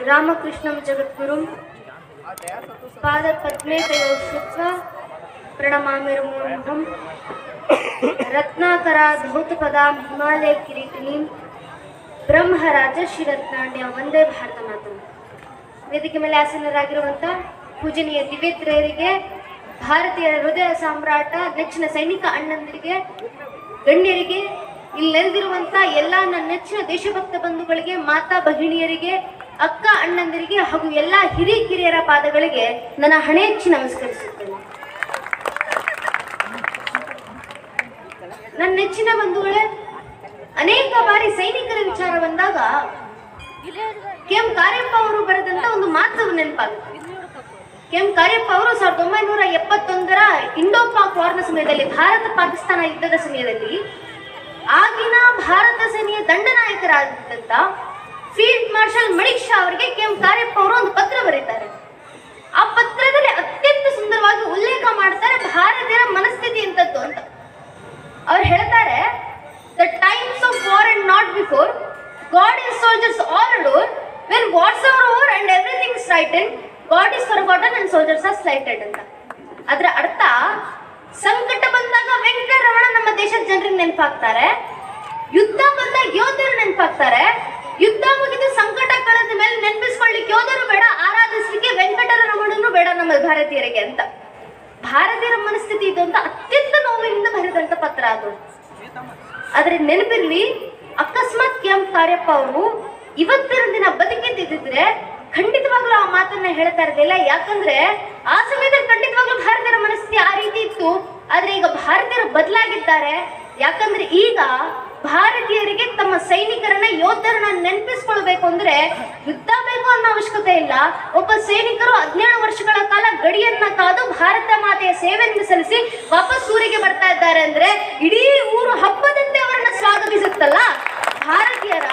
रामकृष्णं जगद्गुरुं पादपद्मे तयोः श्रुत्वा प्रणमामिर्मुहुर्मुहुं रत्नाकराधौतपदां हिमालयकिरीटिनीं ಬ್ರಹ್ಮರಾಜಶ್ರೀರತ್ನಾಂಡ್ಯ ವಂದೇ ಭಾರತ ಮಾತರಂ. ವೇದಿಕೆ ಮೇಲೆ ಆಸೀನರಾಗಿರುವಂಥ ಪೂಜನೀಯ ದಿವ್ಯತ್ರೆಯರಿಗೆ, ಭಾರತೀಯ ಹೃದಯ ಸಾಮ್ರಾಟ ನೆಚ್ಚಿನ ಸೈನಿಕ ಅಣ್ಣಂದಿರಿಗೆ, ಗಣ್ಯರಿಗೆ, ಇಲ್ಲಿ ನೆರೆದಿರುವಂಥ ಎಲ್ಲ ನನ್ನ ನೆಚ್ಚಿನ ದೇಶಭಕ್ತ ಬಂಧುಗಳಿಗೆ, ಮಾತಾ ಭಗಿಣಿಯರಿಗೆ, ಅಕ್ಕ ಅಣ್ಣಂದಿರಿಗೆ ಹಾಗೂ ಎಲ್ಲ ಹಿರಿಕಿರಿಯರ ಪಾದಗಳಿಗೆ ನನ್ನ ಹಣೆಚ್ಚಿ ನಮಸ್ಕರಿಸುತ್ತೇನೆ. ನನ್ನ ನೆಚ್ಚಿನ ಬಂಧುಗಳೇ, ಅನೇಕ ಬಾರಿ ಸೈನಿಕರ ವಿಚಾರ ಬಂದಾಗ ಕೆಎಂ ಕಾರ್ಯಪ್ಪ ಅವರು ಬರೆದಂತ ಒಂದು ಮಾತು ನೆನಪಾಗುತ್ತೆ. ಕೆಎಂ ಕಾರ್ಯಪ್ಪ ಅವರು 1971ರ ಇಂಡೋ ಪಾಕ್ ವಾರ್ನ ಸಮಯದಲ್ಲಿ, ಭಾರತ ಪಾಕಿಸ್ತಾನ ಯುದ್ಧದ ಸಮಯದಲ್ಲಿ ಆಗಿನ ಭಾರತ ಸೇನೆಯ ದಂಡನಾಯಕರಾದಂತ ಫೀಲ್ಡ್ ಮಾರ್ಷಲ್ ಮಣಿಕ್ ಶಾ ಅವರಿಗೆ ಕೆಎಂ ಕಾರ್ಯಪ್ಪ ಅವರು ಒಂದು ಪತ್ರ ಬರೀತಾರೆ. ಆ ಪತ್ರದಲ್ಲಿ ಅತ್ಯಂತ ಸುಂದರವಾಗಿ ಉಲ್ಲೇಖ ಮಾಡ್ತಾರೆ ಭಾರತೀಯರ ಮನಸ್ಥಿತಿ ಎಂತದ್ದು ಅಂತ. ಅವ್ರು ಹೇಳ್ತಾರೆ, the times of war and not before, God is soldiers all alone, when wars are over and everything is frightened, God is forgotten and soldiers are slighted ಅಂತ. ಅದರ ಅರ್ಥ, ಸಂಕಟ ಬಂದಾಗ ವೆಂಕಟರಮಣ ನಮ್ಮ ದೇಶದ ಜನರಿಗೆ ನೆನಪಾಗ್ತಾರೆ, ಯುದ್ಧ ಬಂದಾಗ ಯೋಧರು ನೆನಪಾಗ್ತಾರೆ, ಯುದ್ಧ ಮುಗಿದು ಸಂಕಟ ಕಳೆದ ಮೇಲೆ ನೆನಪಿಸ್ಕೊಳ್ಳಿಕ್ಕೆ ಯೋಧರು ಬೇಡ, ಆರಾಧಿಸ್ಲಿಕ್ಕೆ ವೆಂಕಟರಮಣನು ಬೇಡ ನಮ್ಮ ಭಾರತೀಯರಿಗೆ ಅಂತ. ಭಾರತೀಯರ ಮನಸ್ಥಿತಿ ಇದು ಅಂತ ಅತ್ಯಂತ ನೋವಿನಿಂದ ಬರೆದಂತ ಪತ್ರ ಅದು. ಆದ್ರೆ ನೆನಪಿರ್ಲಿ, ಅಕಸ್ಮಾತ್ ಕೆಎಂ ಕಾರ್ಯಪ್ಪ ಅವರು ಇವತ್ತಿನ ದಿನ ಬದುಕಿದ್ದಿದ್ರೆ ಖಂಡಿತವಾಗ್ಲೂ ಆ ಮಾತನ್ನ ಹೇಳ್ತಾ ಇರಲಿಲ್ಲ. ಯಾಕಂದ್ರೆ ಆ ಸಮಯದಲ್ಲಿ ಖಂಡಿತವಾಗ್ಲೂ ಭಾರತೀಯರ ಮನಸ್ಥಿತಿ ಆ ರೀತಿ ಇತ್ತು. ಆದ್ರೆ ಈಗ ಭಾರತೀಯರು ಬದಲಾಗಿದ್ದಾರೆ. ಯಾಕಂದ್ರೆ ಈಗ ಭಾರತೀಯರಿಗೆ ತಮ್ಮ ಸೈನಿಕರನ್ನ, ಯೋಧರನ್ನ ನೆನಪಿಸ್ಕೊಳ್ಬೇಕು ಅಂದ್ರೆ ಯುದ್ಧ ಬೇಕು ಅನ್ನೋ ಅವಶ್ಯಕತೆ ಇಲ್ಲ. ಒಬ್ಬ ಸೈನಿಕರು 17 ವರ್ಷಗಳ ಕಾಲ ಗಡಿಯನ್ನ ಕಾದು ಭಾರತ ಮಾತೆಯ ಸೇವೆಯನ್ನು ಸಲ್ಲಿಸಿ ವಾಪಸ್ ಊರಿಗೆ ಬರ್ತಾ ಇದ್ದಾರೆ ಅಂದ್ರೆ ಇಡೀ ಊರು ಹಬ್ಬದಂತೆ ಅವರನ್ನ ಸ್ವಾಗತಿಸುತ್ತಲ್ಲ. ಭಾರತೀಯರ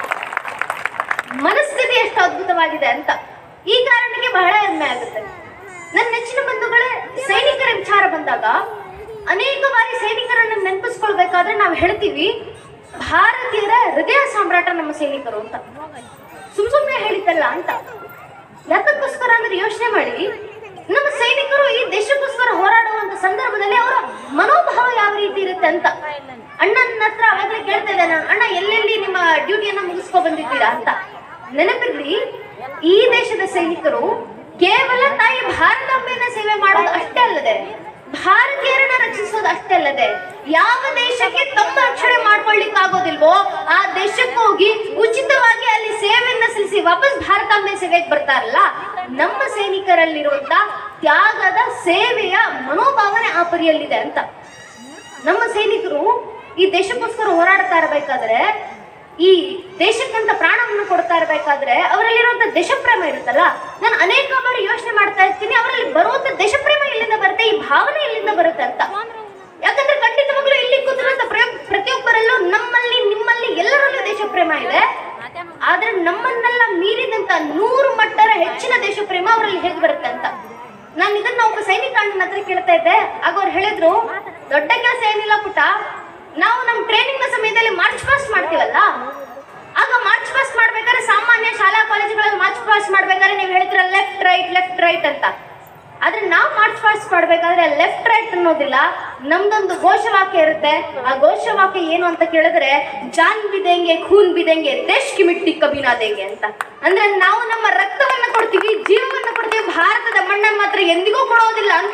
ಮನಸ್ಥಿತಿ ಎಷ್ಟು ಅದ್ಭುತವಾಗಿದೆ ಅಂತ ಈ ಕಾರಣಕ್ಕೆ ಬಹಳ ಹೆಮ್ಮೆ ಆಗುತ್ತೆ. ನನ್ನ ನೆಚ್ಚಿನ ಬಂಧುಗಳೇ, ಸೈನಿಕರ ವಿಚಾರ ಬಂದಾಗ ಅನೇಕ ಬಾರಿ ಸೈನಿಕರನ್ನ ನೆನಪಿಸ್ಕೊಳ್ಬೇಕಾದ್ರೆ ನಾವು ಹೇಳ್ತೀವಿ, ಭಾರತೀಯರ ಹೃದಯ ಸಾಮ್ರಾಟ ನಮ್ಮ ಸೈನಿಕರು ಅಂತ. ಸುಮ್ಮನೆ ಹೇಳಿದ್ದಲ್ಲ ಅಂತ. ಯಾತಕ್ಕೋಸ್ಕರ ಅಂದ್ರೆ ಯೋಚನೆ ಮಾಡಿ, ನಮ್ಮ ಸೈನಿಕರು ಈ ದೇಶಕ್ಕೋಸ್ಕರ ಹೋರಾಡುವಂತ ಸಂದರ್ಭದಲ್ಲಿ ಅವರ ಮನೋಭಾವ ಯಾವ ರೀತಿ ಇರುತ್ತೆ ಅಂತ. ಅಣ್ಣನ ಹತ್ರ ಅವಾಗಲೇ ಕೇಳ್ತಾ ಇದ್ದೆ ನಾನು, ಅಣ್ಣ ಎಲ್ಲೆಲ್ಲಿ ನಿಮ್ಮ ಡ್ಯೂಟಿಯನ್ನ ಮುಗಿಸ್ಕೊ ಬಂದಿದ್ದೀರಾ ಅಂತ. ನೆನಪಿರ್ಲಿ, ಈ ದೇಶದ ಸೈನಿಕರು ಕೇವಲ ತಾಯಿ ಭಾರತಾಂಬೆಯನ್ನ ಸೇವೆ ಮಾಡೋದು ಅಷ್ಟೇ ಅಲ್ಲದೆ, ಭಾರತೀಯರನ್ನ ರಕ್ಷಿಸೋದು ಅಷ್ಟೇ ಅಲ್ಲದೆ, ಯಾವ ದೇಶಕ್ಕೆ ತಮ್ಮ ರಕ್ಷಣೆ ಮಾಡ್ಕೊಳ್ಳಿಕ್ಕೆ ಆಗೋದಿಲ್ವೋ ಆ ದೇಶಕ್ಕೆ ಹೋಗಿ ಉಚಿತವಾಗಿ ಅಲ್ಲಿ ಸೇವೆಯನ್ನ ಸಲ್ಲಿಸಿ ವಾಪಸ್ ಭಾರತಾಂಬೆ ಸೇವೆಗೆ ಬರ್ತಾರಲ್ಲ, ನಮ್ಮ ಸೈನಿಕರಲ್ಲಿರುವಂತ ತ್ಯಾಗದ ಸೇವೆಯ ಮನೋಭಾವನೆ ಆ ಪರಿಯಲ್ಲಿದೆ ಅಂತ. ನಮ್ಮ ಸೈನಿಕರು ಈ ದೇಶಕ್ಕೋಸ್ಕರ ಹೋರಾಡ್ತಾ ಇರಬೇಕಾದ್ರೆ, ಈ ದೇಶಕ್ಕಂತ ಪ್ರಾಣವನ್ನು ಕೊಡ್ತಾ ಇರಬೇಕಾದ್ರೆ ಅವರಲ್ಲಿರುವಂತ ದೇಶಪ್ರೇಮ ಇರುತ್ತಲ್ಲ, ನಾನು ಅನೇಕ ಬಾರಿ ಯೋಚನೆ ಮಾಡ್ತಾ ಇರ್ತೀನಿ, ಅವರಲ್ಲಿ ಬರುವಂತ ದೇಶಪ್ರೇಮ ಎಲ್ಲಿಂದ ಬರುತ್ತೆ, ಈ ಭಾವನೆ ಎಲ್ಲಿಂದ ಬರುತ್ತೆ ಅಂತ. ಯಾಕಂದ್ರೆ ಖಂಡಿತವಾಗ್ಲೂ ಇಲ್ಲಿ ಕೂತಿರುವಂತ ಪ್ರತಿಯೊಬ್ಬರಲ್ಲೂ ನಮ್ಮಲ್ಲಿ, ನಿಮ್ಮಲ್ಲಿ, ಎಲ್ಲರಲ್ಲೂ ದೇಶಪ್ರೇಮ ಇದೆ. ಆದ್ರೆ ನಮ್ಮನ್ನೆಲ್ಲ ಮೀರಿದಂತ 100 ಮಟ್ಟರ ಹೆಚ್ಚಿನ ದೇಶಪ್ರೇಮ ಅವರಲ್ಲಿ ಹೇಗೆ ಬರುತ್ತೆ ಅಂತ. ನಾನು ಇದನ್ನ ಒಬ್ಬ ಸೈನಿಕ ಅಣ್ಣನ ಹತ್ರ ಕೇಳ್ತಾ ಇದ್ದೆ. ಆಗ ಅವ್ರು ಹೇಳಿದ್ರು, ದೊಡ್ಡ ಕೆಲಸ ಏನಿಲ್ಲ ಪುಟ, ನಾವು ನಮ್ಮ ಟ್ರೈನಿಂಗ್ ನ ಸಮಯದಲ್ಲಿ ಮಾರ್ಚ್ ಪಾಸ್ಟ್ ಮಾಡ್ತೀವಲ್ಲ, ಆಗ ಮಾರ್ಚ್ ಪಾಸ್ಟ್ ಮಾಡ್ಬೇಕಾದ್ರೆ ಸಾಮಾನ್ಯ ಶಾಲಾ ಕಾಲೇಜುಗಳಲ್ಲಿ ಮಾರ್ಚ್ ಪಾಸ್ಟ್ ಮಾಡ್ಬೇಕಾದ್ರೆ ನೀವು ಹೇಳ್ತೀರ ಲೆಫ್ಟ್ ರೈಟ್ ಅಂತ. ಆದ್ರೆ ನಾವು ಮಾರ್ಚ್ ಪಾಸ್ಟ್ ಮಾಡ್ಬೇಕಾದ್ರೆ ಲೆಫ್ಟ್ ರೈಟ್ ಅನ್ನೋದಿಲ್ಲ, ನಮ್ದೊಂದು ಘೋಷವಾಕ್ಯ ಇರುತ್ತೆ. ಆ ಘೋಷವಾಕ್ಯ ಏನು ಅಂತ ಕೇಳಿದ್ರೆ, ಜಾನ್ ಬಿದೆಂಗೆ ಖೂನ್ ಬಿದೆಂಗೆ ದೇಶ್ ಕಿ ಮಿಟ್ಟಿ ಕಭಿ ನಾ ದೇಂಗೆ ಅಂತ. ಅಂದ್ರೆ ನಾವು ನಮ್ಮ ರಕ್ತವನ್ನ ಕೊಡ್ತೀವಿ, ಜೀವವನ್ನ ಕೊಡ್ತೀವಿ, ಭಾರತದ ಮಣ್ಣನ್ನು ಮಾತ್ರ ಎಂದಿಗೂ ಕೊಡೋದಿಲ್ಲ ಅಂತ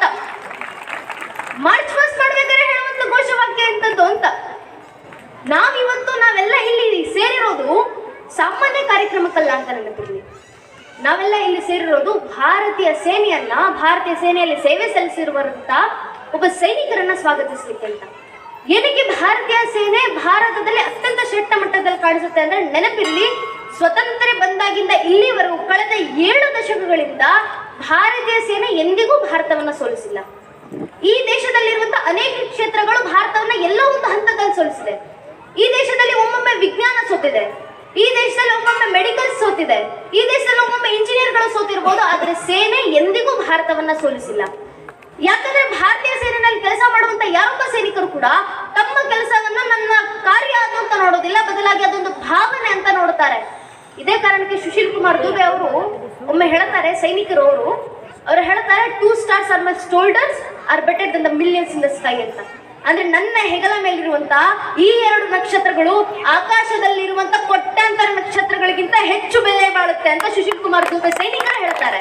ಮಾರ್ಚ್ ಪಾಸ್ಟ್ ಮಾಡ್ಬೇಕಾದ್ರೆ ಹೇಳುವಂತ ಘೋಷವಾಕ್ಯ ಎಂತದ್ದು ಅಂತ. ನಾವೆಲ್ಲ ಇಲ್ಲಿ ಸೇರಿರೋದು ಸಾಮಾನ್ಯ ಕಾರ್ಯಕ್ರಮಕ್ಕಲ್ಲ ಅಂತ ನೆನಪಿರ್ಲಿ. ನಾವೆಲ್ಲ ಇಲ್ಲಿ ಸೇರಿರೋದು ಭಾರತೀಯ ಸೇನೆಯನ್ನ, ಭಾರತೀಯ ಸೇನೆಯಲ್ಲಿ ಸೇವೆ ಸಲ್ಲಿಸಿರುವಂತ ಒಬ್ಬ ಸೈನಿಕರನ್ನ ಸ್ವಾಗತಿಸ್ಲಿಕ್ಕೆ ಅಂತ. ಏನಕ್ಕೆ ಭಾರತೀಯ ಸೇನೆ ಭಾರತದಲ್ಲಿ ಅತ್ಯಂತ ಶ್ರೇಷ್ಠ ಮಟ್ಟದಲ್ಲಿ ಕಾಣಿಸುತ್ತೆ ಅಂದ್ರೆ, ನೆನಪಿರ್ಲಿ, ಸ್ವತಂತ್ರ ಬಂದಾಗಿಂದ ಇಲ್ಲಿವರೆಗೂ ಕಳೆದ 7 ದಶಕಗಳಿಂದ ಭಾರತೀಯ ಸೇನೆ ಎಂದಿಗೂ ಭಾರತವನ್ನ ಸೋಲಿಸಿಲ್ಲ. ಈ ದೇಶದಲ್ಲಿರುವಂತಹ ಅನೇಕ ಕ್ಷೇತ್ರಗಳು ಭಾರತವನ್ನ ಎಲ್ಲೋ ಒಂದು ಹಂತದಲ್ಲಿ ಸೋಲಿಸಿದೆ. ಈ ದೇಶದಲ್ಲಿ ಒಮ್ಮೊಮ್ಮೆ ವಿಜ್ಞಾನ ಸೋತಿದೆ, ಈ ದೇಶದಲ್ಲಿ ಒಮ್ಮೊಮ್ಮೆ ಮೆಡಿಕಲ್ ಸೋತಿದೆ, ಈ ದೇಶದಲ್ಲಿ ಒಮ್ಮೊಮ್ಮೆ ಇಂಜಿನಿಯರ್ಗಳು ಸೋತಿರ್ಬೋದು. ಆದ್ರೆ ಸೇನೆ ಎಂದಿಗೂ ಭಾರತವನ್ನ ಸೋಲಿಸಿಲ್ಲ. ಯಾಕಂದ್ರೆ ಭಾರತೀಯ ಸೇನೆಯಲ್ಲಿ ಕೆಲಸ ಮಾಡುವಂತ ಯಾರೊಬ್ಬ ಸೈನಿಕರು ಕೂಡ ತಮ್ಮ ಕೆಲಸವನ್ನ ನನ್ನ ಕಾರ್ಯ ಅದು ಅಂತ ನೋಡೋದಿಲ್ಲ, ಬದಲಾಗಿ ಅದೊಂದು ಭಾವನೆ ಅಂತ ನೋಡ್ತಾರೆ. ಇದೇ ಕಾರಣಕ್ಕೆ ಸುಶೀಲ್ ಕುಮಾರ್ ದುಬೆ ಅವರು ಒಮ್ಮೆ ಹೇಳ್ತಾರೆ, ಸೈನಿಕರು ಅವರು ಹೇಳ್ತಾರೆ, 2 stars are my shoulders are better than the millions in the sky ಅಂತ. ಅಂದ್ರೆ ನನ್ನ ಹೆಗಲ ಮೇಲಿರುವಂತ ಈ 2 ನಕ್ಷತ್ರಗಳು ಆಕಾಶದಲ್ಲಿರುವಂತ ಕೋಟ್ಯಾಂತರ ನಕ್ಷತ್ರಗಳಿಗಿಂತ ಹೆಚ್ಚು ಬೆಲೆ ಬಾಳುತ್ತೆ ಅಂತ ಸುಶೀಲ್ ಕುಮಾರ್ ದುಬೆ ಸೈನಿಕರು ಹೇಳ್ತಾರೆ.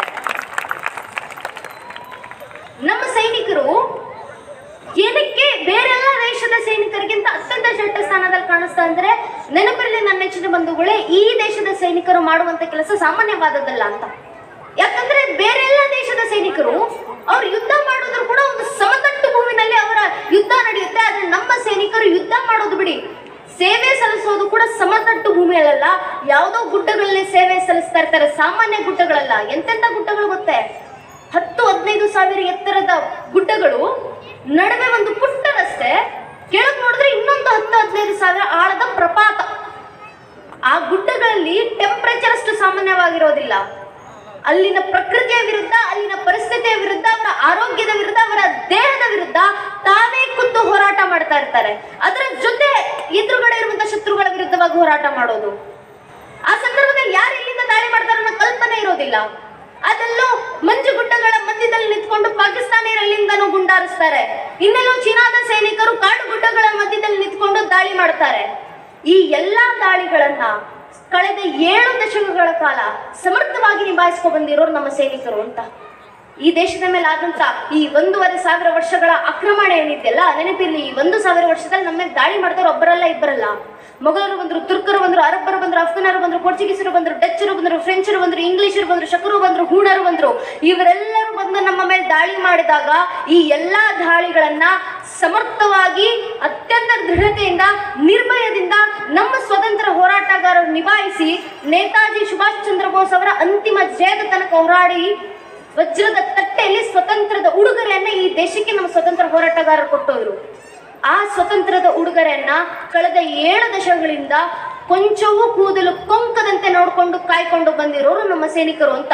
ನಮ್ಮ ಸೈನಿಕರು ಏನಕ್ಕೆ ಬೇರೆಲ್ಲ ದೇಶದ ಸೈನಿಕರಿಗಿಂತ ಅತ್ಯಂತ ಶ್ರೇಷ್ಠ ಸ್ಥಾನದಲ್ಲಿ ಕಾಣಿಸ್ತಾ ಅಂದ್ರೆ, ನೆನಪಿರಲಿ ನನ್ನ ನೆಚ್ಚಿನ ಬಂಧುಗಳೇ, ಈ ದೇಶದ ಸೈನಿಕರು ಮಾಡುವಂತ ಕೆಲಸ ಸಾಮಾನ್ಯವಾದದ್ದಲ್ಲ ಅಂತ. ಯಾಕಂದ್ರೆ ಬೇರೆಲ್ಲ ದೇಶದ ಸೈನಿಕರು ಅವ್ರು ಯುದ್ಧ ಮಾಡಿದ್ರು ಕೂಡ ಒಂದು ಸಮತಟ್ಟು ಭೂಮಿನಲ್ಲಿ ಅವರ ಯುದ್ಧ ನಡೆಯುತ್ತೆ. ಆದ್ರೆ ನಮ್ಮ ಸೈನಿಕರು ಯುದ್ಧ ಮಾಡೋದು ಬಿಡಿ, ಸೇವೆ ಸಲ್ಲಿಸೋದು ಕೂಡ ಸಮತಟ್ಟು ಭೂಮಿಯಲ್ಲ, ಯಾವುದೋ ಗುಡ್ಡಗಳಲ್ಲಿ ಸೇವೆ ಸಲ್ಲಿಸ್ತಾ ಇರ್ತಾರೆ. ಸಾಮಾನ್ಯ ಗುಡ್ಡಗಳಲ್ಲ, ಎಂತೆಂತ ಗುಡ್ಡಗಳು ಗೊತ್ತೇ, 10-15 ಸಾವಿರ ಎತ್ತರದ ಗುಡ್ಡಗಳು, ನಡುವೆ ಒಂದು ಪುಟ್ಟ ರಸ್ತೆ, ಕೆಳಗೆ ನೋಡಿದ್ರೆ ಇನ್ನೊಂದು 10-15 ಸಾವಿರ ಆಳದ ಪ್ರಪಾತ. ಆ ಗುಡ್ಡಗಳಲ್ಲಿ ಟೆಂಪರೇಚರ್ ಅಷ್ಟು ಸಾಮಾನ್ಯವಾಗಿರೋದಿಲ್ಲ. ಅಲ್ಲಿನ ಪ್ರಕೃತಿಯ ವಿರುದ್ಧ, ಅಲ್ಲಿನ ಪರಿಸ್ಥಿತಿಯ ವಿರುದ್ಧ, ಅವರ ಆರೋಗ್ಯದ ವಿರುದ್ಧ, ಅವರ ದೇಹದ ವಿರುದ್ಧ ತಾವೇ ಖುದ್ದು ಹೋರಾಟ ಮಾಡ್ತಾ ಇರ್ತಾರೆ. ಅದರ ಜೊತೆ ಎದುರುಗಡೆ ಇರುವಂತಹ ಶತ್ರುಗಳ ವಿರುದ್ಧವಾಗಿ ಹೋರಾಟ ಮಾಡೋದು. ಆ ಸಂದರ್ಭದಲ್ಲಿ ಯಾರು ಎಲ್ಲಿಂದ ದಾಳಿ ಮಾಡ್ತಾರೋ ಅನ್ನೋ ಕಲ್ಪನೆ ಇರೋದಿಲ್ಲ. ಅದೆಲ್ಲೋ ಮಂಜು ಗುಡ್ಡಗಳ ಮಧ್ಯದಲ್ಲಿ ನಿಂತ್ಕೊಂಡು ಪಾಕಿಸ್ತಾನಿಯರಲ್ಲಿಂದನೂ ಗುಂಡಾರಿಸ್ತಾರೆ. ಇನ್ನೆಲ್ಲೋ ಚೀನಾದ ಸೈನಿಕರು ಕಾಡು ಗುಡ್ಡಗಳ ಮಧ್ಯದಲ್ಲಿ ನಿಂತ್ಕೊಂಡು ದಾಳಿ ಮಾಡ್ತಾರೆ. ಈ ಎಲ್ಲಾ ದಾಳಿಗಳನ್ನ ಕಳೆದ 7 ದಶಕಗಳ ಕಾಲ ಸಮರ್ಥವಾಗಿ ನಿಭಾಯಿಸ್ಕೊಂಡು ಬಂದಿರೋರು ನಮ್ಮ ಸೈನಿಕರು ಅಂತ. ಈ ದೇಶದ ಮೇಲೆ ಆದಂತ ಈ 1,500 ವರ್ಷಗಳ ಆಕ್ರಮಣ ಏನಿದೆಯಲ್ಲ, ನೆನಪಿರ್ಲಿ, ಈ 1,000 ವರ್ಷದಲ್ಲಿ ನಮ್ಮ ಮೇಲೆ ದಾಳಿ ಮಾಡಿದವರು ಒಬ್ಬರಲ್ಲ ಇಬ್ಬರಲ್ಲ. ಮೊಘಲರು ಬಂದ್ರು, ತುರ್ಕರು ಬಂದ್ರು, ಅರಬ್ಬರು ಬಂದ್ರು, ಅಫ್ಘಾನರು ಬಂದ್ರು, ಪೋರ್ಚುಗೀಸರು ಬಂದ್ರು, ಡಚ್ಚರು ಬಂದ್ರು, ಫ್ರೆಂಚರು ಬಂದ್ರು, ಇಂಗ್ಲಿಷರು ಬಂದ್ರು, ಶಕರು ಬಂದ್ರು, ಹೂಣರು ಬಂದ್ರು. ಇವರೆಲ್ಲರೂ ಬಂದು ನಮ್ಮ ಮೇಲೆ ದಾಳಿ ಮಾಡಿದಾಗ ಈ ಎಲ್ಲಾ ದಾಳಿಗಳನ್ನ ಸಮರ್ಥವಾಗಿ, ಅತ್ಯಂತ ದೃಢತೆಯಿಂದ, ನಿರ್ಭಯದಿಂದ ನಮ್ಮ ಸ್ವತಂತ್ರ ಹೋರಾಟಗಾರರು ನಿಭಾಯಿಸಿ ನೇತಾಜಿ ಸುಭಾಷ್ ಚಂದ್ರ ಬೋಸ್ ಅವರ ಅಂತಿಮ ಜಯದ ತನಕ ಹೋರಾಡಿ ವಜ್ರದ ತಟ್ಟೆಯಲ್ಲಿ ಸ್ವತಂತ್ರದ ಉಡುಗೊರೆಯನ್ನ ಈ ದೇಶಕ್ಕೆ ನಮ್ಮ ಸ್ವತಂತ್ರ ಹೋರಾಟಗಾರರು ಕೊಟ್ಟೋದ್ರು. ಆ ಸ್ವತಂತ್ರದ ಉಡುಗೊರೆಯನ್ನ ಕಳೆದ 7 ದಶಕಗಳಿಂದ ಕೊಂಚವೂ ಕೂದಲು ಕೊಂಕದಂತೆ ನೋಡ್ಕೊಂಡು ಕಾಯ್ಕೊಂಡು ಬಂದಿರೋರು ನಮ್ಮ ಸೈನಿಕರು ಅಂತ.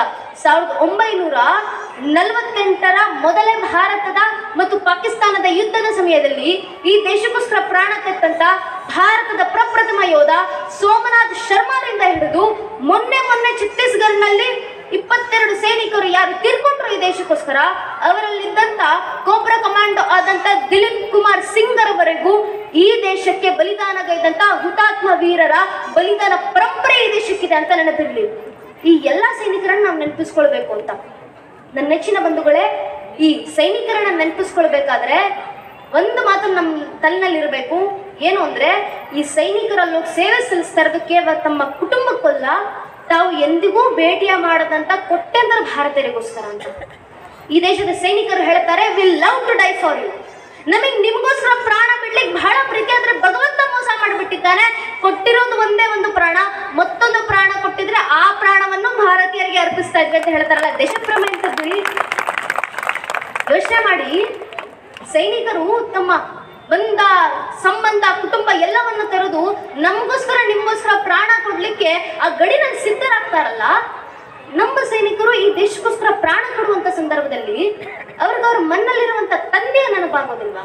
1948ರ ಮೊದಲೇ ಭಾರತದ ಮತ್ತು ಪಾಕಿಸ್ತಾನದ ಯುದ್ಧದ ಸಮಯದಲ್ಲಿ ಈ ದೇಶಕ್ಕೋಸ್ಕರ ಪ್ರಾಣ ತೆತ್ತಂತ ಭಾರತದ ಪ್ರಪ್ರಥಮ ಯೋಧ ಸೋಮನಾಥ್ ಶರ್ಮಾರಿಂದ ಹಿಡಿದು ಮೊನ್ನೆ ಛತ್ತೀಸ್ಗಢನಲ್ಲಿ 22 ಸೈನಿಕರು ಯಾರು ತೀರ್ಕೊಂಡ್ರು ಈ ದೇಶಕ್ಕೋಸ್ಕರ, ಅವರಲ್ಲಿದ್ದಂತ ಕೋಬ್ರಾ ಕಮಾಂಡೋ ಆದಂತ ದಿಲೀಪ್ ಕುಮಾರ್ ಸಿಂಗ್ ರವರೆಗೂ ಈ ದೇಶಕ್ಕೆ ಬಲಿದಾನಗೈದಂತ ಹುತಾತ್ಮ ವೀರರ ಬಲಿದಾನ ಪರಂಪರೆ ಈ ದೇಶಕ್ಕಿದೆ ಅಂತ ನೆನಪಿರ್ಲಿ. ಈ ಎಲ್ಲಾ ಸೈನಿಕರನ್ನ ನಾವು ನೆನಪಿಸ್ಕೊಳ್ಬೇಕು ಅಂತ. ನನ್ನ ನೆಚ್ಚಿನ ಬಂಧುಗಳೇ, ಈ ಸೈನಿಕರನ್ನ ನೆನಪಿಸ್ಕೊಳ್ಬೇಕಾದ್ರೆ ಒಂದು ಮಾತು ನಮ್ಮ ತಲೆನಲ್ಲಿರ್ಬೇಕು, ಏನು ಅಂದ್ರೆ, ಈ ಸೈನಿಕರಲ್ಲೂ ಸೇವೆ ಸಲ್ಲಿಸ್ತಾ ಇರೋದು ಕೇವಲ ತಮ್ಮ ಕುಟುಂಬಕ್ಕಲ್ಲ, ತಾವು ಎಂದಿಗೂ ಭೇಟಿಯ ಮಾಡದಂತ ಕೋಟ್ಯಾಂತರ ಭಾರತೀಯರಿಗೋಸ್ಕರ ಅಂತ. ಈ ದೇಶದ ಸೈನಿಕರು ಹೇಳ್ತಾರೆ, will love to die for you. ನಮಗೆ ನಿಮಗೋಸ್ಕರ ಪ್ರಾಣ ಬಿಡ್ಲಿಕ್ಕೆ ಬಹಳ ಪ್ರೀತಿ, ಆದ್ರೆ ಭಗವಂತ ಮೋಸ ಮಾಡಿಬಿಟ್ಟಿದ್ದಾನೆ. ಕೊಟ್ಟಿರೋದು ಒಂದೇ ಒಂದು ಪ್ರಾಣ, ಮತ್ತೊಂದು ಪ್ರಾಣ ಕೊಟ್ಟಿದ್ರೆ ಆ ಪ್ರಾಣವನ್ನು ಭಾರತೀಯರಿಗೆ ಅರ್ಪಿಸ್ತಾ ಇದ್ವಿ ಅಂತ ಹೇಳ್ತಾರಲ್ಲ, ದೇಶಪ್ರೇಮ ಅಂತದ್ದು. ಯೋಚನೆ ಮಾಡಿ, ಸೈನಿಕರು ತಮ್ಮ ಬಂಧ, ಸಂಬಂಧ, ಕುಟುಂಬ ಎಲ್ಲವನ್ನು ತೆರೆದು ನಮಗೋಸ್ಕರ, ನಿಮಗೋಸ್ಕರ ಪ್ರಾಣ ಕೊಡ್ಲಿಕ್ಕೆ ಆ ಗಡಿನಲ್ಲಿ ಸಿದ್ಧರಾಗ್ತಾರಲ್ಲ. ನಮ್ಮ ಸೈನಿಕರು ಈ ದೇಶಕ್ಕೋಸ್ಕರ ಪ್ರಾಣ ಕೊಡುವಂತ ಸಂದರ್ಭದಲ್ಲಿ ಅವ್ರ ಮನ್ನಲ್ಲಿರುವಂತ ತಂದೆಯ ನೆನಪಾಗೋದಿಲ್ವಾ?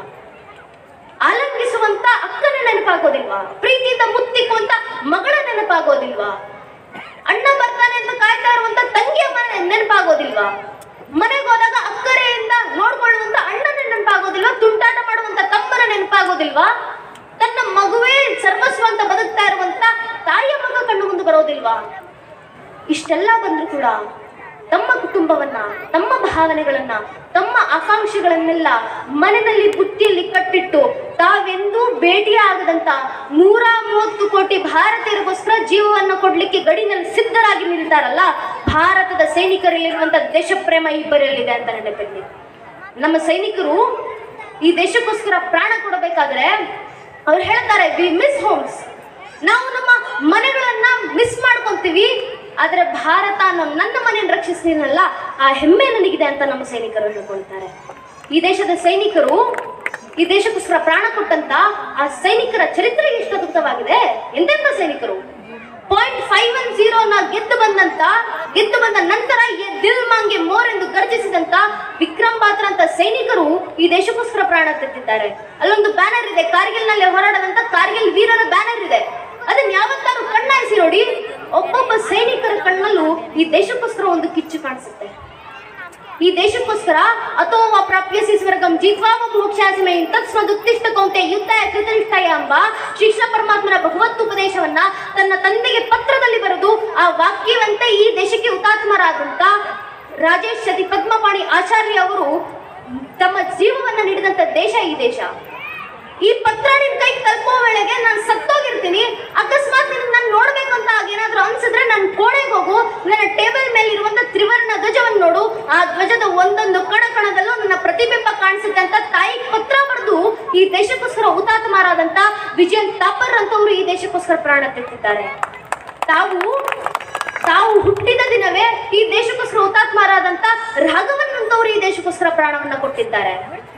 ಆಲಂಗಿಸುವಂತ ಅಕ್ಕನ ನೆನಪಾಗೋದಿಲ್ವಾ? ಪ್ರೀತಿಯಿಂದ ಮುತ್ತಿಕ್ಕುವಂತ ಮಗಳ ನೆನಪಾಗೋದಿಲ್ವಾ? ಅಣ್ಣ ಬರ್ತಾನೆ ಅಂತ ಕಾಯ್ತಾ ಇರುವಂತ ತಂಗಿಯ ನೆನಪಾಗೋದಿಲ್ವಾ? ಮನೆಗೆ ಹೋದಾಗ ಅಕ್ಕರೆಯಿಂದ ನೋಡ್ಕೊಳ್ಳುವಂತ ಅಣ್ಣನ ನೆನಪಾಗೋದಿಲ್ವಾ? ತುಂಟಾಟ ಮಾಡುವಂತ ತಮ್ಮನ ನೆನಪಾಗೋದಿಲ್ವಾ? ತನ್ನ ಮಗುವೇ ಸರ್ವಸ್ವ ಅಂತ ಬದುಕ್ತಾ ಇರುವಂತ ತಾಯಿಯ ಮಗ ಕಣ್ಣು ಮುಂದೆ ಬರೋದಿಲ್ವಾ? ಇಷ್ಟೆಲ್ಲ ಬಂದ್ರು ಕೂಡ ತಮ್ಮ ಕುಟುಂಬವನ್ನ, ತಮ್ಮ ಭಾವನೆಗಳನ್ನ, ತಮ್ಮ ಆಕಾಂಕ್ಷೆಗಳನ್ನೆಲ್ಲ ಮನೆಯಲ್ಲಿ ಬುಟ್ಟಿಯಲ್ಲಿ ಕಟ್ಟಿಟ್ಟು ತಾವೆಂದೂ ಭೇಟಿಯಾಗದಂತ 130 ಕೋಟಿ ಭಾರತೀಯರಿಗೋಸ್ಕರ ಜೀವವನ್ನು ಕೊಡ್ಲಿಕ್ಕೆ ಗಡಿನಲ್ಲಿ ಸಿದ್ಧರಾಗಿ ನಿಲ್ತಾರಲ್ಲ, ಭಾರತದ ಸೈನಿಕರಲ್ಲಿರುವಂತ ದೇಶಪ್ರೇಮ ಇಬ್ಬರಲ್ಲಿದೆ ಅಂತ ನೆನಪಿರಲಿ. ನಮ್ಮ ಸೈನಿಕರು ಈ ದೇಶಕ್ಕೋಸ್ಕರ ಪ್ರಾಣ ಕೊಡಬೇಕಾದ್ರೆ ಅವ್ರು ಹೇಳ್ತಾರೆ, ವಿ ಮಿಸ್ ಹೋಮ್ಸ್. ನಾವು ನಮ್ಮ ಮನೆಗಳನ್ನ ಮಿಸ್ ಮಾಡ್ಕೊಂತೀವಿ, ಆದ್ರೆ ಭಾರತ ನನ್ನ ಮನೆಯನ್ನು ರಕ್ಷಿಸ್ತೀನಲ್ಲ, ಆ ಹೆಮ್ಮೆ ನನಗಿದೆ ಅಂತ ನಮ್ಮ ಸೈನಿಕರು ಹೇಳ್ಕೊಳ್ತಾರೆ. ಈ ದೇಶದ ಸೈನಿಕರು ಈ ದೇಶಕ್ಕೋಸ್ಕರ ಪ್ರಾಣ ಕೊಟ್ಟಂತ ಆ ಸೈನಿಕರ ಚರಿತ್ರೆ ಎಷ್ಟು ಅದ್ಭುತವಾಗಿದೆ. ಎಂತೆಂತ ಸೈನಿಕರು! 0.510 ಗೆದ್ದು ಬಂದ ನಂತರ ದಿಲ್ ಮಾಂಗೆ ಮೋರ್ ಎಂದು ಗರ್ಜಿಸಿದಂತ ವಿಕ್ರಮ್ ಬಾತ್ರಾ ಅಂತ ಸೈನಿಕರು ಈ ದೇಶಕ್ಕೋಸ್ಕರ ಪ್ರಾಣ ತೆತ್ತಿದ್ದಾರೆ. ಅಲ್ಲೊಂದು ಬ್ಯಾನರ್ ಇದೆ, ಕಾರ್ಗಿಲ್ ನಲ್ಲಿ ಹೋರಾಡದಂತ ಕಾರ್ಗಿಲ್ ವೀರರ ಬ್ಯಾನರ್ ಇದೆ. ಅದನ್ನ ಯಾವತ್ತಾರು ಕಣ್ಣಾಯಿಸಿ ನೋಡಿ. ಒಬ್ಬೊಬ್ಬ ಸೈನಿಕರ ಕಣ್ಣಲ್ಲೂ ಈ ದೇಶಕ್ಕೋಸ್ಕರ ಒಂದು ಕಿಚ್ಚು ಕಾಣಿಸುತ್ತೆ. ಈ ದೇಶಕ್ಕೋಸ್ಕರ ಅಥೋ ಪ್ರಾಪ್ಯಸಿ ಸ್ವರ್ಗಂ ಜಿತ್ವಾ ಮೋಕ್ಷಾಸಿಮೆ ತತ್ಸ್ಮದುತ್ತಿಷ್ಠ ಕೌಂತೆ ಯುದ್ಧ ಕೃತನಿಷ್ಠಯ ಎಂಬ ಶ್ರೀಕೃಷ್ಣ ಪರಮಾತ್ಮನ ಭಗವತ್ ಉಪದೇಶವನ್ನ ತನ್ನ ತಂದೆಗೆ ಪತ್ರದಲ್ಲಿ ಬರೆದು ಆ ವಾಕ್ಯವಂತೆ ಈ ದೇಶಕ್ಕೆ ಹುತಾತ್ಮರಾದಂತ ರಾಜೇಶ್ ಸತಿ ಪದ್ಮಪಾಣಿ ಆಚಾರ್ಯ ಅವರು ತಮ್ಮ ಜೀವವನ್ನ ನೀಡಿದಂತ ದೇಶ ಈ ದೇಶ. ಈ ಪತ್ರ ನಿನ್ ಕೈ ತಲುಪೋ ವೇಳೆಗೆ ನಾನು ಸತ್ತೋಗಿರ್ತೀನಿ. ಅಕಸ್ಮಾತ್ ನಾನು ನೋಡ್ಬೇಕು ಅಂತ ಏನಾದ್ರೂ ಅನ್ಸಿದ್ರೆ ನನ್ನ ಕೋಣೆಗೆ ಹೋಗು, ನನ್ನ ಟೇಬಲ್ ಮೇಲೆ ಇರುವಂತ ತ್ರಿವರ್ಣ ಧ್ವಜವನ್ನು ನೋಡು, ಆ ಧ್ವಜದ ಒಂದೊಂದು ಕಣಕಣದಲ್ಲೂ ನನ್ನ ಪ್ರತಿಬಿಂಬ ಕಾಣಿಸುತ್ತೆ ಅಂತ ತಾಯಿ ಪತ್ರ ಬರೆದು ಈ ದೇಶಕ್ಕೋಸ್ಕರ ಹುತಾತ್ಮರಾದಂತ ವಿಜಯನ್ ಥಾಪರ್ ಅಂತವರು ಈ ದೇಶಕ್ಕೋಸ್ಕರ ಪ್ರಾಣ ತೆತ್ತಿದ್ದಾರೆ. ತಾವು ಹುಟ್ಟಿದ ದಿನವೇ ಈ ದೇಶಕ್ಕೋಸ್ಕರ ಹುತಾತ್ಮರಾದಂತ ರಾಘವನ್ ಅಂತವರು ಈ ದೇಶಕ್ಕೋಸ್ಕರ ಪ್ರಾಣವನ್ನ ಕೊಟ್ಟಿದ್ದಾರೆ.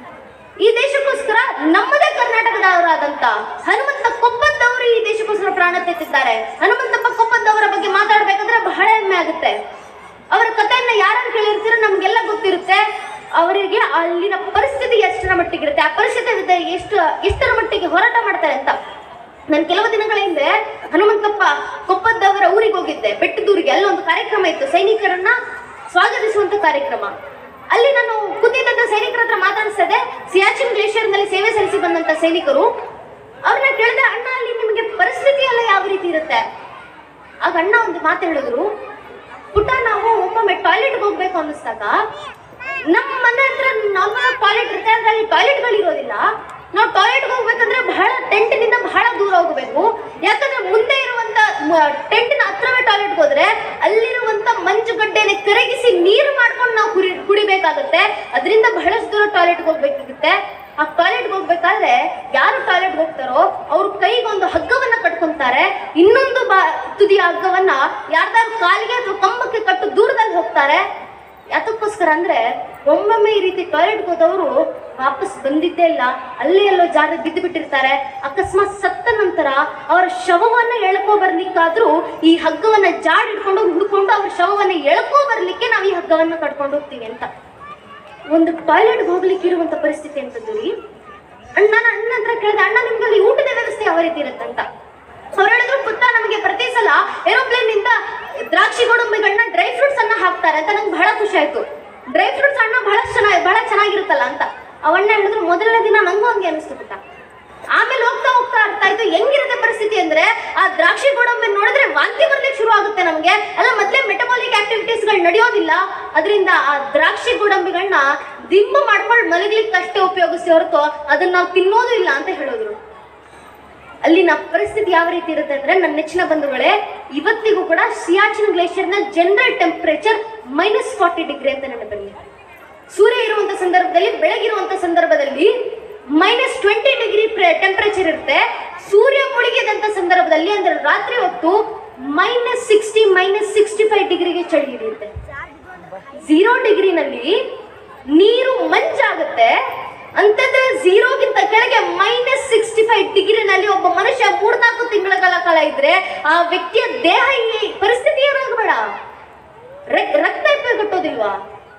ಈ ದೇಶಕ್ಕೋಸ್ಕರ ನಮ್ಮದೇ ಕರ್ನಾಟಕದವರಾದಂತ ಹನುಮಂತ ಕೊಪ್ಪದ್ದವರು ಈ ದೇಶಕ್ಕೋಸ್ಕರ ಪ್ರಾಣ ತೆತ್ತಿದ್ದಾರೆ. ಹನುಮಂತಪ್ಪ ಕೊಪ್ಪದ್ದವರ ಬಗ್ಗೆ ಮಾತಾಡ್ಬೇಕಂದ್ರೆ ಬಹಳ ಹೆಮ್ಮೆ ಆಗುತ್ತೆ. ಅವರ ಕಥೆಯನ್ನ ಯಾರನ್ನು ಕೇಳಿರ್ತೀರೋ ನಮ್ಗೆಲ್ಲ ಗೊತ್ತಿರುತ್ತೆ. ಅವರಿಗೆ ಅಲ್ಲಿನ ಪರಿಸ್ಥಿತಿ ಎಷ್ಟರ ಮಟ್ಟಿಗಿರುತ್ತೆ, ಆ ಪರಿಸ್ಥಿತಿ ಎಷ್ಟರ ಮಟ್ಟಿಗೆ ಹೋರಾಟ ಮಾಡ್ತಾರೆ ಅಂತ. ನಾನು ಕೆಲವು ದಿನಗಳ ಹಿಂದೆ ಹನುಮಂತಪ್ಪ ಕೊಪ್ಪದ್ದವರ ಊರಿಗೆ ಹೋಗಿದ್ದೆ, ಬೆಟ್ಟದೂರಿಗೆ. ಅಲ್ಲೊಂದು ಕಾರ್ಯಕ್ರಮ ಇತ್ತು, ಸೈನಿಕರನ್ನ ಸ್ವಾಗತಿಸುವಂತ ಕಾರ್ಯಕ್ರಮ. ಅಲ್ಲಿ ನಾನು ಕೂತಿದ್ದಂತ ಸೈನಿಕರ ಹತ್ರ ಮಾತಾಡಿಸ್ದೆ. ಸಿಯಾಚಿನ್ ಗ್ಲೇಷಿಯರ್ ನಲ್ಲಿ ಸೇವೆ ಸಲ್ಲಿಸಿ ಬಂದಂತ ಸೈನಿಕರು. ಅವ್ರನ್ನ ಕೇಳಿದ್ರೆ, ಅಣ್ಣ ಅಲ್ಲಿ ನಿಮಗೆ ಪರಿಸ್ಥಿತಿ ಎಲ್ಲ ಯಾವ ರೀತಿ ಇರುತ್ತೆ? ಆಗ ಅಣ್ಣ ಒಂದು ಮಾತು ಹೇಳಿದ್ರು, ಪುಟ್ಟ ನಾವು ಒಮ್ಮೊಮ್ಮೆ ಟಾಯ್ಲೆಟ್ಗೆ ಹೋಗ್ಬೇಕು ಅನ್ನಿಸ್ದಾಗ ನಮ್ಮ ಮನೆ ಹತ್ರ ನಾರ್ಮಲ್ ಟಾಯ್ಲೆಟ್ ಇರುತ್ತೆ, ಆದ್ರೆ ಅಲ್ಲಿ ಟಾಯ್ಲೆಟ್ಗಳು ಇರೋದಿಲ್ಲ. ನಾವು ಟಾಯ್ಲೆಟ್ಗೆ ಹೋಗ್ಬೇಕಂದ್ರೆ ಬಹಳ ಟೆಂಟ್ನಿಂದ ಬಹಳ ದೂರ ಹೋಗಬೇಕು. ಯಾಕಂದ್ರೆ ಮುಂದೆ ಇರುವಂತ ಟೆಂಟ್ನ ಹತ್ರವೇ ಟಾಯ್ಲೆಟ್ಗೆ ಹೋದ್ರೆ ಅಲ್ಲಿರುವಂತ ಮಂಜುಗಡ್ಡೆನ ಕರಗಿಸಿ ನೀರು ಮಾಡ್ಕೊಂಡು ನಾವು ಕುಡಿಬೇಕಾಗುತ್ತೆ. ಅದರಿಂದ ಬಹಳಷ್ಟು ದೂರ ಟಾಯ್ಲೆಟ್ಗೆ ಹೋಗ್ಬೇಕಾಗುತ್ತೆ. ಆ ಟಾಯ್ಲೆಟ್ಗೆ ಹೋಗ್ಬೇಕಾದ್ರೆ ಯಾರು ಟಾಯ್ಲೆಟ್ಗೆ ಹೋಗ್ತಾರೋ ಅವ್ರ ಕೈಗೊಂದು ಹಗ್ಗವನ್ನ ಕಟ್ಕೊಂತಾರೆ, ಇನ್ನೊಂದು ತುದಿಯ ಹಗ್ಗವನ್ನ ಯಾರ್ದಾರು ಕಾಲಿಗೆ ಅಥವಾ ಕಂಬಕ್ಕೆ ಕಟ್ಟು ದೂರದಲ್ಲಿ ಹೋಗ್ತಾರೆ. ಯಾತಕ್ಕೋಸ್ಕರ ಅಂದ್ರೆ ಒಮ್ಮೊಮ್ಮೆ ಈ ರೀತಿ ಟಾಯ್ಲೆಟ್ಗೆ ಹೋದವರು ವಾಪಸ್ ಬಂದಿದ್ದೇ ಇಲ್ಲ, ಅಲ್ಲಿ ಎಲ್ಲೋ ಜಾಗ ಬಿದ್ದು ಬಿಟ್ಟಿರ್ತಾರೆ. ಅಕಸ್ಮಾತ್ ಸತ್ತ ನಂತರ ಅವರ ಶವವನ್ನ ಎಳ್ಕೋ ಬರ್ಲಿಕ್ಕಾದ್ರೂ ಈ ಹಗ್ಗವನ್ನ ಜಾಡ್ ಇಟ್ಕೊಂಡು ಹುಡ್ಕೊಂಡು ಅವ್ರ ಶವವನ್ನ ಎಳ್ಕೋ ಬರ್ಲಿಕ್ಕೆ ನಾವು ಈ ಹಗ್ಗವನ್ನ ಕಟ್ಕೊಂಡು ಹೋಗ್ತೀವಿ ಅಂತ. ಒಂದು ಟಾಯ್ಲೆಟ್ಗೆ ಹೋಗ್ಲಿಕ್ಕೆ ಇರುವಂತ ಪರಿಸ್ಥಿತಿ ಅಂತದ್ದು ರೀ. ಅಣ್ಣ ಹತ್ರ ಕೇಳಿದೆ, ಅಣ್ಣ ನಿಮ್ಗಲ್ಲಿ ಊಟದ ವ್ಯವಸ್ಥೆ ಯಾವ ರೀತಿ ಇರುತ್ತಂತ. ಅವ್ರು ಹೇಳಿದ್ರು, ಪುತ್ತ ನಮಗೆ ಪ್ರತಿ ಸಲ ಏರೋಪ್ಲೇನ್ ನಿಂದ ದ್ರಾಕ್ಷಿ ಗೋಡಂಬಿಗಳನ್ನ ಡ್ರೈ ಫ್ರೂಟ್ಸ್ ಅನ್ನ ಹಾಕ್ತಾರೆ ಅಂತ ನಂಗೆ ಬಹಳ ಖುಷಿ ಆಯ್ತು. ಡ್ರೈ ಫ್ರೂಟ್ಸ್ ಅನ್ನ ಬಹಳ ಚೆನ್ನಾಗಿರುತ್ತಲ್ಲ ಅಂತ. ಅವಣ್ಣ ಹೇಳಿದ್ರು, ಮೊದಲನೇ ದಿನ ನಂಗೂ ಹಂಗೆ ಅನಿಸ್ತು ಪುಟ್ಟ. ಆಮೇಲೆ ಹೋಗ್ತಾ ಅರ್ಥ ಆಯ್ತು ಹೆಂಗಿರುತ್ತೆ ಪರಿಸ್ಥಿತಿ ಅಂದ್ರೆ, ಆ ದ್ರಾಕ್ಷಿ ಗೋಡಂಬಿ ನೋಡಿದ್ರೆ ವಾಂತಿ ಬರ್ಲಿಕ್ಕೆ ಶುರು ಆಗುತ್ತೆ ನಮ್ಗೆ. ಅಲ್ಲ ಮೊದಲೇ ಮೆಟಬಾಲಿಕ್ ಆಕ್ಟಿವಿಟೀಸ್ಗಳು ನಡೆಯೋದಿಲ್ಲ. ಅದರಿಂದ ಆ ದ್ರಾಕ್ಷಿ ಗೋಡಂಬಿಗಳನ್ನ ದಿಂಬು ಮಾಡ್ಕೊಂಡು ಮಲಗ್ಲಿಕ್ಕೆ ಅಷ್ಟೇ ಉಪಯೋಗಿಸಿ ಹೊರತು ಅದನ್ನ ನಾವು ತಿನ್ನೋದು ಇಲ್ಲ ಅಂತ ಹೇಳಿದ್ರು. ಅಲ್ಲಿನ ಪರಿಸ್ಥಿತಿ ಯಾವ ರೀತಿ ಇರುತ್ತೆ ಅಂದ್ರೆ, ನನ್ನ ನೆಚ್ಚಿನ ಬಂಧುಗಳೇ, ಇವತ್ತಿಗೂ ಕೂಡ ಸಿಯಾಚಿನ್ ಗ್ಲೇಷಿಯರ್ ನ ಜನರಲ್ ಟೆಂಪರೇಚರ್ -40 ಡಿಗ್ರಿ ಅಂತ ನೆನಪಲ್ಲಿ. ಸೂರ್ಯ ಇರುವಂತ ಸಂದರ್ಭದಲ್ಲಿ, ಬೆಳಗಿರುವಂತ ಸಂದರ್ಭದಲ್ಲಿ -20 ಡಿಗ್ರಿ ಟೆಂಪರೇಚರ್ ಇರುತ್ತೆ. ಸೂರ್ಯ ಮುಳುಗಿದಂತ ಸಂದರ್ಭದಲ್ಲಿ ಅಂದ್ರೆ ರಾತ್ರಿ ಹೊತ್ತು -60, -65 ಡಿಗ್ರಿಗೆ ಚಳಿ ಹಿಡಿಯುತ್ತೆ. 0 ಡಿಗ್ರಿನಲ್ಲಿ ನೀರು ಮಂಜಾಗುತ್ತೆ. ಅಂತಂದ್ರೆ 0ಗಿಂತ ಕೆಳಗೆ -65 ಡಿಗ್ರಿನಲ್ಲಿ ಒಬ್ಬ ಮನುಷ್ಯ 3-4 ತಿಂಗಳ ಕಾಲ ಇದ್ರೆ ಆ ವ್ಯಕ್ತಿಯ ದೇಹ ಈ ಪರಿಸ್ಥಿತಿ ಏನಾಗಬೇಡ, ರಕ್ತ ಕಟ್ಟೋದಿಲ್ವಾ?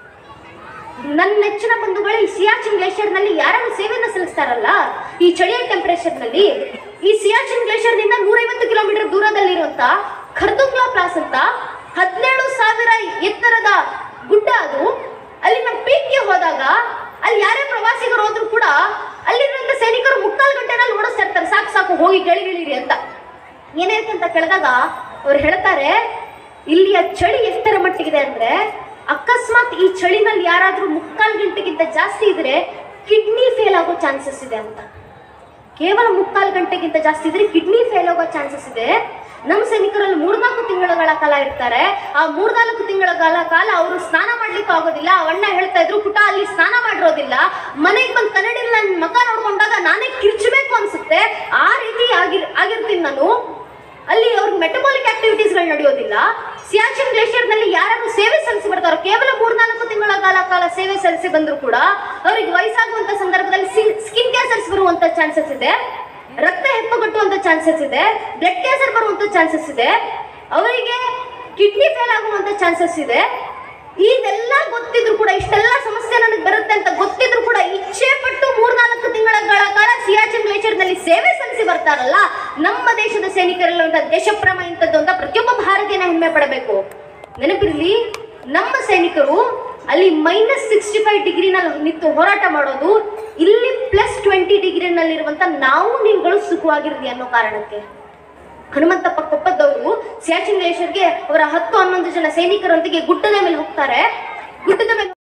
ನನ್ನ ನೆಚ್ಚಿನ ಬಂಧುಗಳು, ಈ ಸಿಯಾಚಿನ್ ಗ್ಲೇಷಿಯರ್ ನಲ್ಲಿ ಯಾರು ಸೇವೆಯನ್ನು ಸಲ್ಲಿಸ್ತಾರಲ್ಲ ಈ ಚಳಿಯ ಟೆಂಪರೇಚರ್ ನಲ್ಲಿ, ಈ ಸಿಯಾಚಿನ್ ಗ್ಲೇಷಿಯರ್ ನಿಂದ 150 ಕಿಲೋಮೀಟರ್ ದೂರದಲ್ಲಿರುವಂತ ಖರ್ದುಂಗ್ಲಾ ಪ್ಲಾಸ್ ಅಂತ 17,000 ಎತ್ತರದ ಗುಡ್ಡ ಅದು. ಅಲ್ಲಿ ನಮ್ಮ ಪೀಕ್ಗೆ ಹೋದಾಗ ಅಲ್ಲಿ ಯಾರೇ ಪ್ರವಾಸಿಗರು ಹೋದ್ರು ಕೂಡ ಅಲ್ಲಿರುವಂತ ಸೈನಿಕರು 3-4 ಗಂಟೆನಲ್ಲಿ ಓಡಿಸ್ತಾ ಇರ್ತಾರೆ, ಸಾಕು ಹೋಗಿ ಕೆಳಗಿಳಿರಿ ಅಂತ. ಏನಾಯ್ತು ಅಂತ ಕೇಳಿದಾಗ ಅವ್ರು ಹೇಳ್ತಾರೆ, ಇಲ್ಲಿಯ ಚಳಿ ಎಷ್ಟರ ಮಟ್ಟಿಗಿದೆ ಅಂದ್ರೆ, ಅಕಸ್ಮಾತ್ ಈ ಚಳಿನಲ್ಲಿ ಯಾರಾದ್ರೂ 3-4 ಗಂಟೆಗಿಂತ ಜಾಸ್ತಿ ಇದ್ರೆ ಕಿಡ್ನಿ ಫೇಲ್ ಆಗೋ ಚಾನ್ಸಸ್ ಇದೆ ಅಂತ. ಕೇವಲ 3-4 ಗಂಟೆಗಿಂತ ಜಾಸ್ತಿ ಇದ್ರೆ ಕಿಡ್ನಿ ಫೇಲ್ ಆಗೋ ಚಾನ್ಸಸ್ ಇದೆ. ನಮ್ಮ ಸೈನಿಕರಲ್ಲಿ 3-4 ತಿಂಗಳ ಕಾಲ ಇರ್ತಾರೆ. ಆ 3-4 ತಿಂಗಳ ಕಾಲ ಅವರು ಸ್ನಾನ ಮಾಡ್ಲಿಕ್ಕೆ ಆಗೋದಿಲ್ಲ. ಅವಣ್ಣ ಹೇಳ್ತಾ ಇದ್ರು, ಪುಟ ಅಲ್ಲಿ ಸ್ನಾನ ಮಾಡಿರೋದಿಲ್ಲ, ಮನೆಗೆ ಬಂದು ಕನ್ನಡಿಯಲ್ಲಿ ನನ್ನ ಮಕ ನೋಡ್ಕೊಂಡಾಗ ನಾನೇ ಕಿರ್ಚಬೇಕು ಅನ್ಸುತ್ತೆ, ಆ ರೀತಿ ಆಗಿರ್ತೀನಿ ನಾನು. ಅಲ್ಲಿ ಅವ್ರಿಗೆ ಮೆಟಬಾಲಿಕ್ ಆಕ್ಟಿವಿಟೀಸ್ಗಳು ನಡೆಯೋದಿಲ್ಲ. ಸಿಯಾಚಿನ್ ಗ್ಲೇಷಿಯರ್ ನಲ್ಲಿ ಯಾರು ಸೇವೆ ಸಲ್ಲಿಸಿ ಬರ್ತಾರೋ, ಕೇವಲ 3-4 ತಿಂಗಳ ಕಾಲ ಸೇವೆ ಸಲ್ಲಿಸಿ ಬಂದ್ರು ಕೂಡ ಅವ್ರಿಗೆ ವಯಸ್ಸಾಗುವಂತ ಸಂದರ್ಭದಲ್ಲಿ ಸ್ಕಿನ್ ಕ್ಯಾನ್ಸರ್ಸ್ ಬರುವಂತ ಚಾನ್ಸಸ್ ಇದೆ, ರಕ್ತ ಹೆಪ್ಪುಗಟ್ಟುವಂತ ಚಾನ್ಸಸ್ ಇದೆ, ಬ್ಲಡ್ ಕ್ಯಾನ್ಸರ್ ಬರುವಂತ ಚಾನ್ಸಸ್ ಇದೆ, ಅವರಿಗೆ ಕಿಡ್ನಿ ಫೇಲ್ ಆಗುವಂತ ಚಾನ್ಸಸ್ ಇದೆ. ಇದೆಲ್ಲ ಗೊತ್ತಿದ್ರು ಕೂಡ, ಇಷ್ಟೆಲ್ಲ ಸಮಸ್ಯೆ ನನಗೆ ಬರುತ್ತೆ ಅಂತ ಗೊತ್ತಿದ್ರು ಕೂಡ ಇಚ್ಛೆ ಪಟ್ಟು 3-4 ತಿಂಗಳ ಕಾಲ ಸಿಯಾಚಿನ್ ಗ್ಲೇಷಿಯರ್ ನಲ್ಲಿ ಸೇವೆ ಸಲ್ಲಿಸಿ ಬರ್ತಾರಲ್ಲ, ನಮ್ಮ ದೇಶದ ಸೈನಿಕರೆಲ್ಲ ದೇಶಪ್ರೇಮ ಇಂಥದ್ದು ಅಂತ ಪ್ರತಿಯೊಬ್ಬ ಭಾರತೀಯನ ಹೆಮ್ಮೆ ಪಡಬೇಕು. ನೆನಪಿರ್ಲಿ, ನಮ್ಮ ಸೈನಿಕರು ಅಲ್ಲಿ -65 ಡಿಗ್ರಿನಲ್ಲಿ ನಿಂತು ಹೋರಾಟ ಮಾಡೋದು, ಇಲ್ಲಿ +20 ಡಿಗ್ರಿನಲ್ಲಿರುವಂತ ನಾವು ನೀವುಗಳು ಸುಖವಾಗಿರ್ಲಿ ಅನ್ನೋ ಕಾರಣಕ್ಕೆ. ಹನುಮಂತಪ್ಪ ಕೊಪ್ಪದವರು ಸಿಯಾಚಿನ್ ಗ್ಲೇಷಿಯರ್ಗೆ ಅವರ 10-11 ಜನ ಸೈನಿಕರೊಂದಿಗೆ ಗುಡ್ಡದ ಮೇಲೆ ಹೋಗ್ತಾರೆ. ಗುಡ್ಡದ ಮೇಲೆ